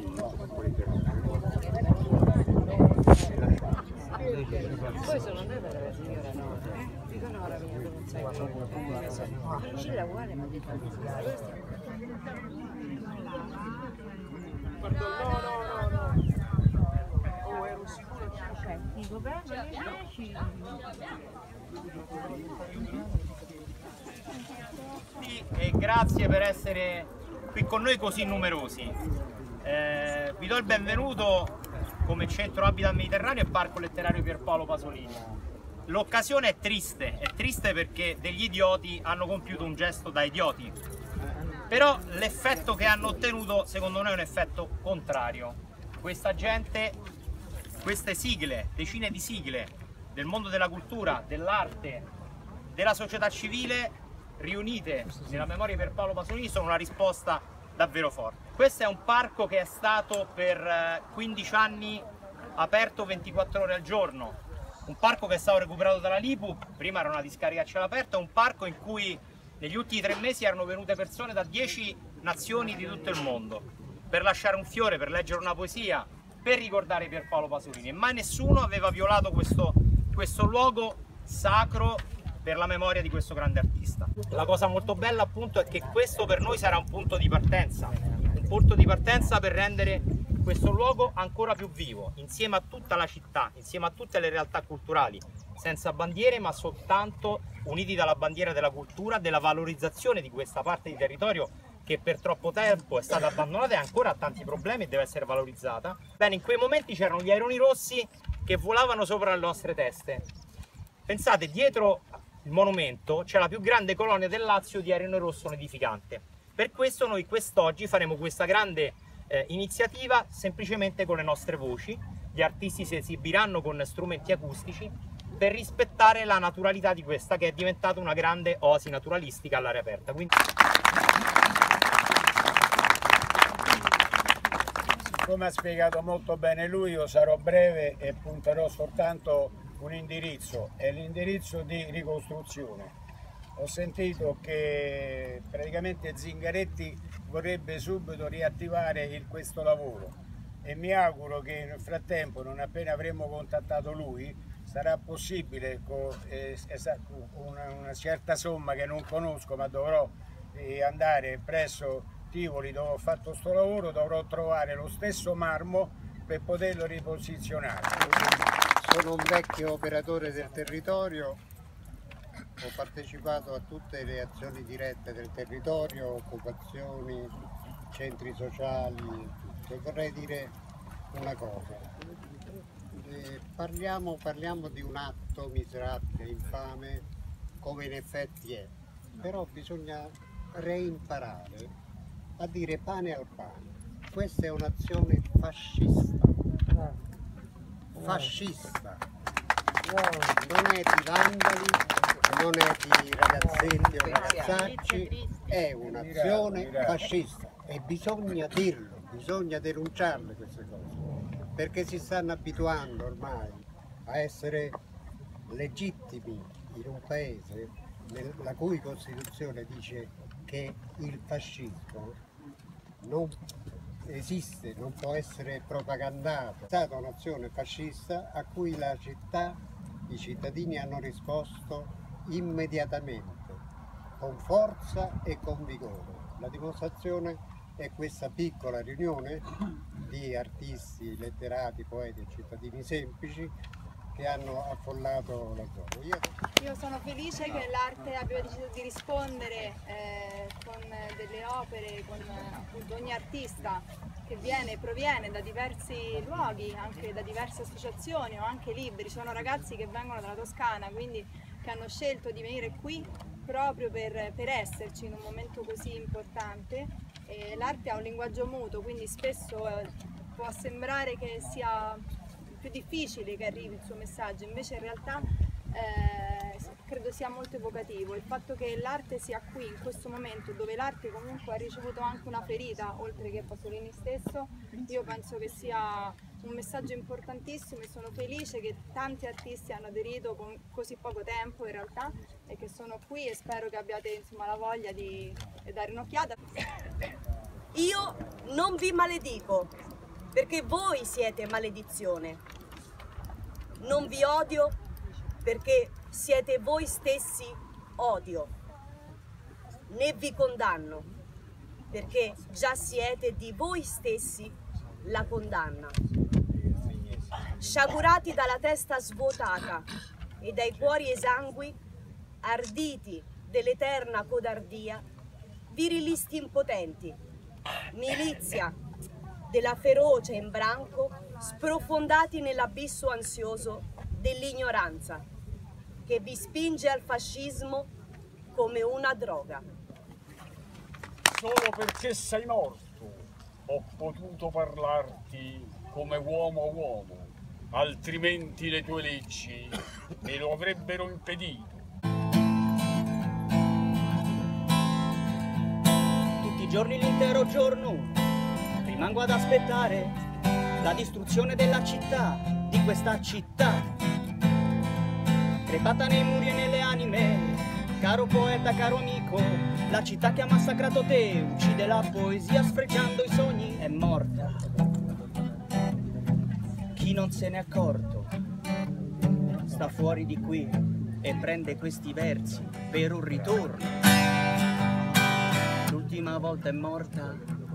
Poi sono andata dalla signora, no? Dico no, la mia non sai cosa. Lucilla uguale mi ha detto questo. Pardon, no. Oh, ero sicuro che... Dico, prendo le 10. E grazie per essere qui con noi così numerosi. Vi do il benvenuto come Centro Habitat Mediterraneo e Parco Letterario Pierpaolo Pasolini. L'occasione è triste perché degli idioti hanno compiuto un gesto da idioti, però l'effetto che hanno ottenuto secondo noi è un effetto contrario. Questa gente, queste sigle, decine di sigle del mondo della cultura, dell'arte, della società civile riunite nella memoria di Pierpaolo Pasolini sono una risposta davvero forte. Questo è un parco che è stato per 15 anni aperto 24 ore al giorno, un parco che è stato recuperato dalla Lipu, prima era una discarica a cielo aperto, è un parco in cui negli ultimi 3 mesi erano venute persone da 10 nazioni di tutto il mondo per lasciare un fiore, per leggere una poesia, per ricordare Pierpaolo Pasolini, e mai nessuno aveva violato questo luogo sacro per la memoria di questo grande artista. La cosa molto bella appunto è che questo per noi sarà un punto di partenza per rendere questo luogo ancora più vivo, insieme a tutta la città, insieme a tutte le realtà culturali, senza bandiere ma soltanto uniti dalla bandiera della cultura, della valorizzazione di questa parte di territorio che per troppo tempo è stata abbandonata e ancora ha tanti problemi e deve essere valorizzata. Bene, in quei momenti c'erano gli aironi rossi che volavano sopra le nostre teste. Pensate, dietro il monumento c'è la più grande colonia del Lazio di airone rosso nidificante. Per questo noi quest'oggi faremo questa grande iniziativa semplicemente con le nostre voci. Gli artisti si esibiranno con strumenti acustici per rispettare la naturalità di questa che è diventata una grande oasi naturalistica all'aria aperta. Quindi... Come ha spiegato molto bene lui, io sarò breve e punterò soltanto un indirizzo, è l'indirizzo di ricostruzione. Ho sentito che praticamente Zingaretti vorrebbe subito riattivare questo lavoro e mi auguro che nel frattempo, non appena avremo contattato lui, sarà possibile con una certa somma che non conosco, ma dovrò andare presso Tivoli dove ho fatto sto lavoro, dovrò trovare lo stesso marmo per poterlo riposizionare. Sono un vecchio operatore del territorio, ho partecipato a tutte le azioni dirette del territorio, occupazioni, centri sociali, e vorrei dire una cosa. Parliamo di un atto miserabile, infame, come in effetti è, però bisogna reimparare a dire pane al pane. Questa è un'azione fascista, non è di vandali, non è di ragazzetti o ragazzacci, è un'azione fascista e bisogna dirlo, bisogna denunciarle queste cose, perché si stanno abituando ormai a essere legittimi in un paese la cui Costituzione dice che il fascismo non esiste, non può essere propagandato. È stata un'azione fascista a cui la città, i cittadini hanno risposto immediatamente, con forza e con vigore. La dimostrazione è questa piccola riunione di artisti, letterati, poeti e cittadini semplici che hanno affollato la zona. Io sono felice che l'arte abbia deciso di rispondere con delle opere, con appunto ogni artista che proviene da diversi luoghi, anche da diverse associazioni o anche libri. Sono ragazzi che vengono dalla Toscana, quindi che hanno scelto di venire qui proprio per esserci in un momento così importante. L'arte ha un linguaggio muto, quindi spesso può sembrare che sia più difficile che arrivi il suo messaggio, invece in realtà credo sia molto evocativo il fatto che l'arte sia qui in questo momento, dove l'arte comunque ha ricevuto anche una ferita oltre che Pasolini stesso. Io penso che sia un messaggio importantissimo e sono felice che tanti artisti hanno aderito con così poco tempo in realtà e che sono qui, e spero che abbiate insomma la voglia di dare un'occhiata. Io non vi maledico, perché voi siete maledizione. Non vi odio perché siete voi stessi odio. Né vi condanno perché già siete di voi stessi la condanna. Sciagurati dalla testa svuotata e dai cuori esangui, arditi dell'eterna codardia, virilisti impotenti, milizia della feroce imbranco, sprofondati nell'abisso ansioso dell'ignoranza, che vi spinge al fascismo come una droga. Solo perché sei morto ho potuto parlarti come uomo a uomo, altrimenti le tue leggi me lo avrebbero impedito. Tutti i giorni, l'intero giorno, rimango ad aspettare la distruzione della città, di questa città, crepata nei muri e nelle anime. Caro poeta, caro amico, la città che ha massacrato te uccide la poesia sfregiando i sogni, è morta. Chi non se n'è accorto sta fuori di qui e prende questi versi per un ritorno. L'ultima volta è morta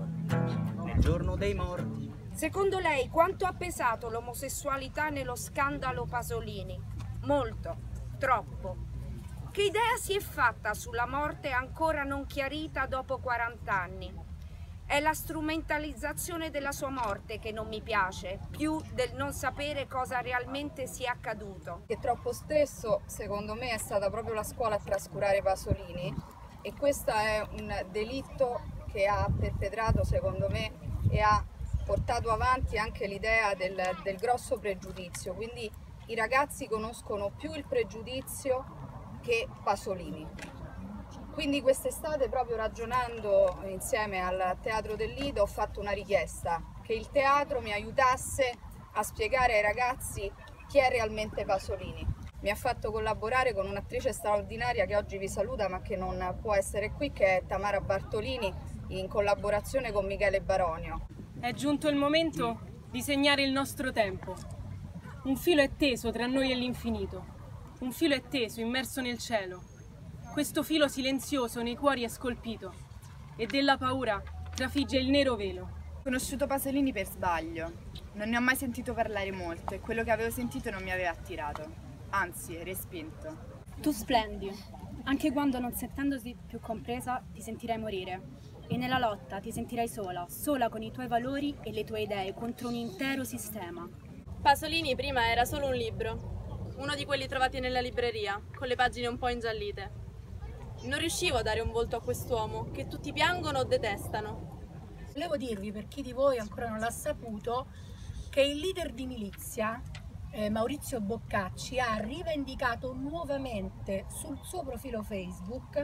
nel giorno dei morti. Secondo lei quanto ha pesato l'omosessualità nello scandalo Pasolini? Molto, troppo. Che idea si è fatta sulla morte ancora non chiarita dopo 40 anni? È la strumentalizzazione della sua morte che non mi piace, più del non sapere cosa realmente sia accaduto. Che troppo spesso, secondo me, è stata proprio la scuola a trascurare Pasolini, e questo è un delitto che ha perpetrato, secondo me, e ha portato avanti anche l'idea del grosso pregiudizio. Quindi i ragazzi conoscono più il pregiudizio che Pasolini. Quindi quest'estate, proprio ragionando insieme al Teatro del Lido, ho fatto una richiesta: che il teatro mi aiutasse a spiegare ai ragazzi chi è realmente Pasolini. Mi ha fatto collaborare con un'attrice straordinaria che oggi vi saluta ma che non può essere qui, che è Tamara Bartolini, in collaborazione con Michele Baronio. È giunto il momento di segnare il nostro tempo. Un filo è teso tra noi e l'infinito. Un filo è teso, immerso nel cielo. Questo filo silenzioso nei cuori è scolpito e della paura trafigge il nero velo. Ho conosciuto Pasolini per sbaglio. Non ne ho mai sentito parlare molto e quello che avevo sentito non mi aveva attirato. Anzi, respinto. Tu splendi. Anche quando, non sentendosi più compresa, ti sentirai morire. E nella lotta ti sentirai sola, sola con i tuoi valori e le tue idee contro un intero sistema. Pasolini prima era solo un libro. Uno di quelli trovati nella libreria, con le pagine un po' ingiallite. Non riuscivo a dare un volto a quest'uomo, che tutti piangono o detestano. Volevo dirvi, per chi di voi ancora non l'ha saputo, che il leader di milizia, Maurizio Boccacci, ha rivendicato nuovamente sul suo profilo Facebook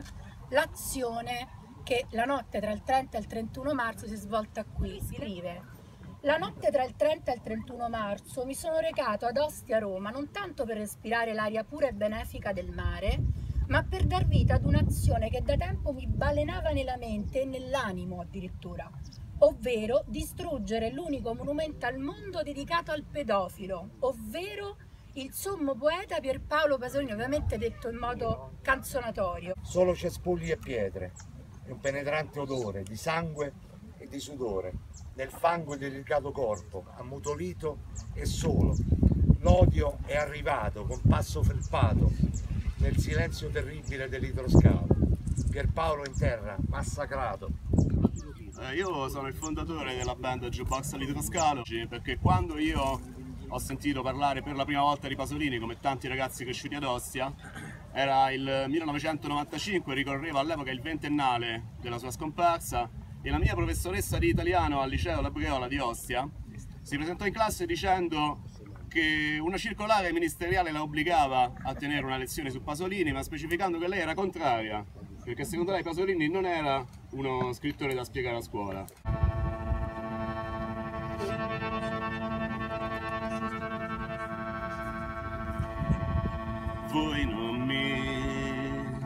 l'azione che la notte tra il 30 e il 31 marzo si è svolta qui. Scrive: la notte tra il 30 e il 31 marzo mi sono recato ad Ostia, Roma, non tanto per respirare l'aria pura e benefica del mare, ma per dar vita ad un'azione che da tempo mi balenava nella mente e nell'animo addirittura, ovvero distruggere l'unico monumento al mondo dedicato al pedofilo, ovvero il sommo poeta Pierpaolo Pasolini, ovviamente detto in modo canzonatorio. Solo cespugli e pietre, e un penetrante odore di sangue e di sudore, nel fango il delicato corpo, ammutolito e solo. L'odio è arrivato con passo felpato, nel silenzio terribile dell'idroscalo. Pierpaolo in terra, massacrato. Io sono il fondatore della band Jukebox all'idroscalo, perché quando io ho sentito parlare per la prima volta di Pasolini, come tanti ragazzi cresciuti ad Ostia, era il 1995, ricorreva all'epoca il ventennale della sua scomparsa, e la mia professoressa di italiano al liceo La Briola di Ostia si presentò in classe dicendo che una circolare ministeriale la obbligava a tenere una lezione su Pasolini, ma specificando che lei era contraria, perché secondo lei Pasolini non era uno scrittore da spiegare a scuola. Voi non mi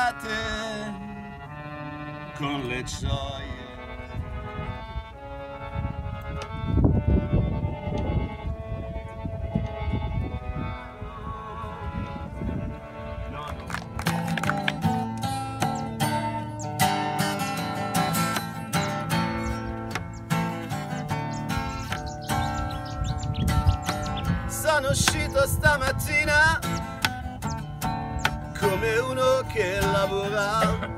conquistate con le gioie sono uscito stamattina come uno che lavora.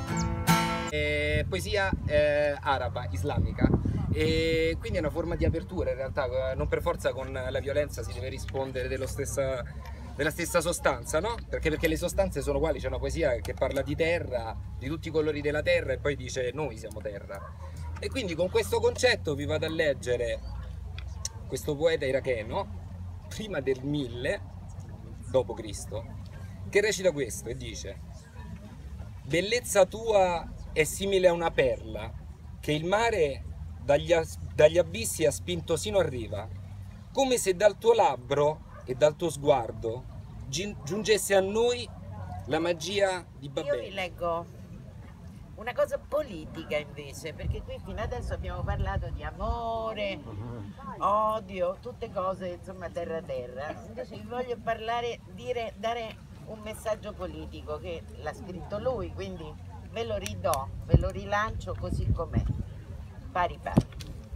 Poesia araba, islamica, e quindi è una forma di apertura in realtà, non per forza con la violenza si deve rispondere della stessa sostanza, no? Perché le sostanze sono uguali, c'è una poesia che parla di terra, di tutti i colori della terra e poi dice noi siamo terra. E quindi con questo concetto vi vado a leggere questo poeta iracheno, prima del 1000 d.C., che recita questo e dice: bellezza tua è simile a una perla che il mare dagli abissi ha spinto sino a riva, come se dal tuo labbro e dal tuo sguardo giungesse a noi la magia di Babele. Io vi leggo una cosa politica invece, perché qui fino adesso abbiamo parlato di amore, odio, tutte cose insomma terra terra. Invece vi voglio parlare, dare un messaggio politico che l'ha scritto lui, quindi ve lo ridò, ve lo rilancio così com'è, pari pari.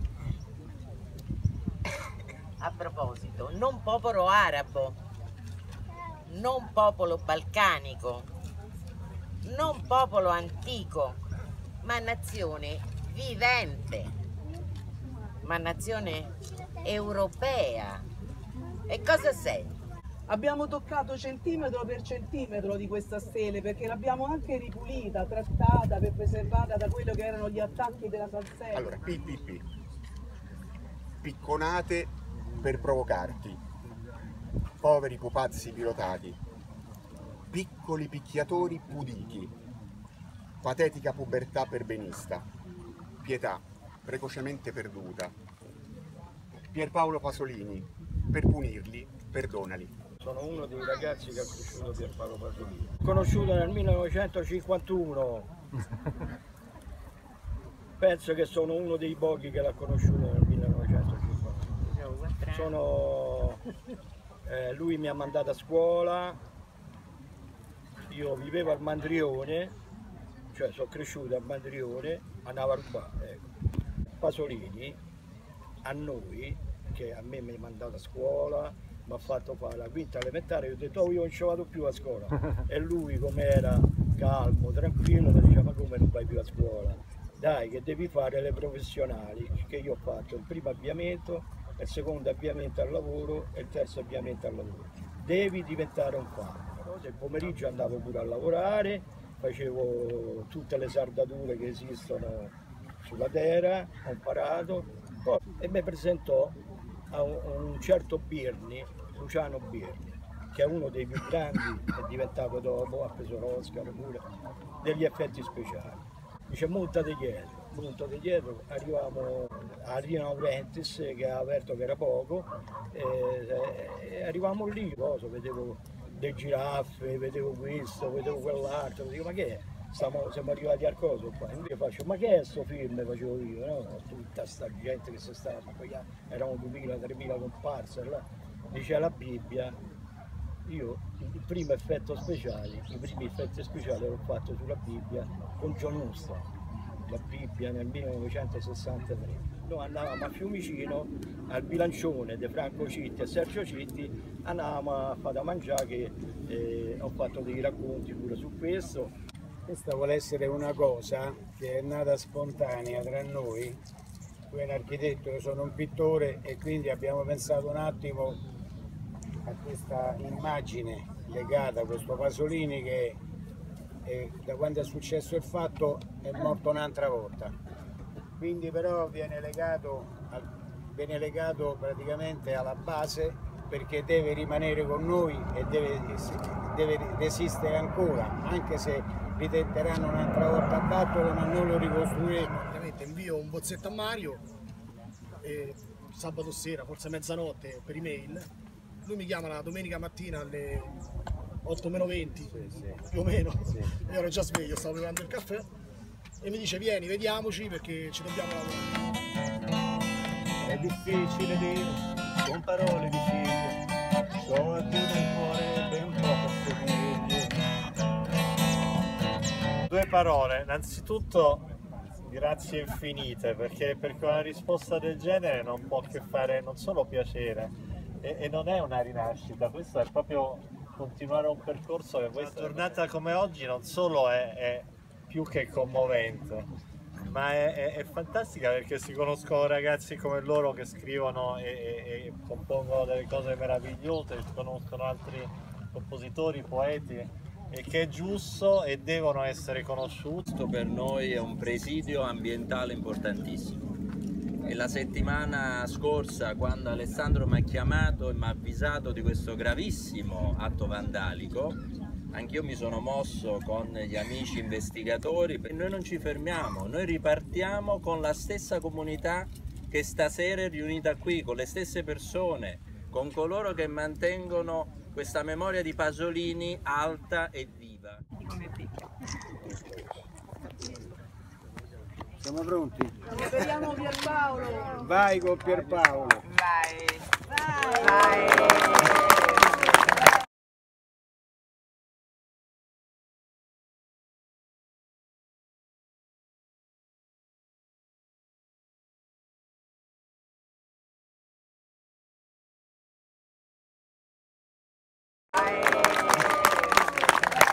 A proposito, non popolo arabo, non popolo balcanico, non popolo antico, ma nazione vivente, ma nazione europea. E cosa sei? Abbiamo toccato centimetro per centimetro di questa stele perché l'abbiamo anche ripulita, trattata, preservata da quello che erano gli attacchi della Salsella. Allora, picconate per provocarti, poveri pupazzi pilotati, piccoli picchiatori puditi, patetica pubertà perbenista, pietà precocemente perduta. Pierpaolo Pasolini, per punirli, perdonali. Sono uno dei ragazzi che ha conosciuto Pierpaolo Pasolini. Conosciuto nel 1951. Penso che sono uno dei pochi che l'ha conosciuto nel 1951. Lui mi ha mandato a scuola, io vivevo al Mandrione, cioè sono cresciuto al Mandrione, a Navarrubà. Ecco. Pasolini a noi, che a me mi ha mandato a scuola, mi ha fatto fare la quinta elementare, io ho detto io non ci vado più a scuola. E lui, come era calmo, tranquillo, mi diceva: ma come non vai più a scuola? Dai, che devi fare le professionali, che io ho fatto il primo avviamento, il secondo avviamento al lavoro e il terzo avviamento al lavoro. Devi diventare un farmaco. Il pomeriggio andavo pure a lavorare, facevo tutte le saldature che esistono sulla terra, ho imparato, e mi presentò a un certo Birni, Luciano Birni, che è uno dei più grandi, è diventato dopo, ha preso l'Oscar pure, degli effetti speciali. Dice: montate dietro, arrivavamo a Rio Ventis, che ha aperto che era poco, e arrivavamo lì, vedevo le giraffe, vedevo questo, vedevo quell'altro, dico: ma che è? Siamo arrivati al coso qua, invece faccio: ma che è sto film? Facevo io, no? Tutta sta gente che si stava, erano 2000-3000 comparse là. Dice la Bibbia. Io i primi effetti speciali l'ho fatto sulla Bibbia con John Huston, la Bibbia nel 1963. Noi andavamo a Fiumicino al bilancione di Franco Citti e Sergio Citti, andavamo a fare da mangiare, che ho fatto dei racconti pure su questo. Questa vuole essere una cosa che è nata spontanea tra noi. Tu è un architetto, io sono un pittore, e quindi abbiamo pensato un attimo a questa immagine legata a questo Pasolini che da quando è successo il fatto è morto un'altra volta. Quindi però viene legato praticamente alla base, perché deve rimanere con noi e deve resistere ancora, anche se ritenteranno un'altra volta a batterlo, ma non lo ricostruiremo. Ovviamente invio un bozzetto a Mario sabato sera, forse mezzanotte, per email. Lui mi chiama la domenica mattina alle 8:20, più o meno. Io ero già sveglio, stavo preparando il caffè, e mi dice: vieni, vediamoci perché ci dobbiamo lavorare. È difficile dire con parole difficili, so a tu nel cuore ben poco somigli. Due parole, innanzitutto grazie infinite, perché una risposta del genere non può che fare non solo piacere, e non è una rinascita, questo è proprio continuare un percorso che una giornata come oggi non solo è più che commovente, ma è fantastica perché si conoscono ragazzi come loro che scrivono e compongono delle cose meravigliose, si conoscono altri compositori, poeti, e che è giusto e devono essere conosciuti. Questo per noi è un presidio ambientale importantissimo. E la settimana scorsa, quando Alessandro mi ha chiamato e mi ha avvisato di questo gravissimo atto vandalico, anch'io mi sono mosso con gli amici investigatori. Noi non ci fermiamo, noi ripartiamo con la stessa comunità che stasera è riunita qui, con le stesse persone, con coloro che mantengono questa memoria di Pasolini alta e viva. Siamo pronti? Speriamo Pierpaolo. Vai con Pierpaolo. Vai. Vai.